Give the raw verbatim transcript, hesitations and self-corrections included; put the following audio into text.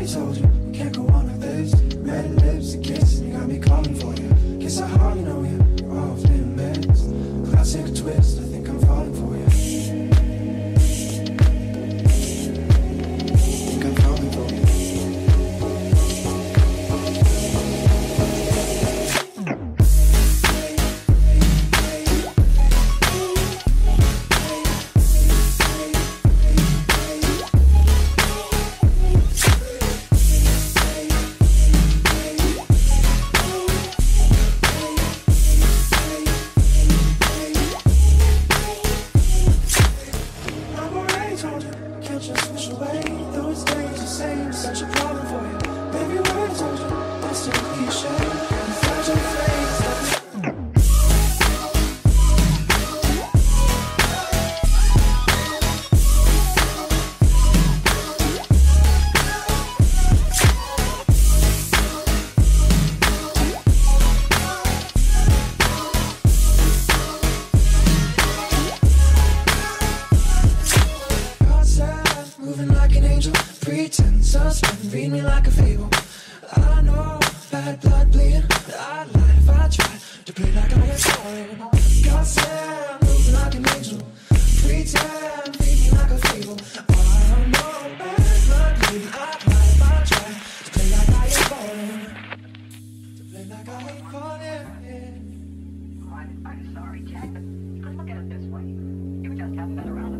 already told you, we can't go on like this. Red lips, a kiss, and you got me calling for you. Guess I hardly know you, you're off limits. Classic twist, I think I'm falling for you. Think I'm falling for you. Pretend suspend, read me like a fable. I know bad blood bleeding, I'd lie if I tried to play like I was falling. God said I'm moving like an angel. Pretend, read me like a fable. I know bad blood bleeding, I'd lie if I tried to play like I was falling. To play like I was falling. I'm, I'm sorry, Jack, but look at it this way. You just haven't been around.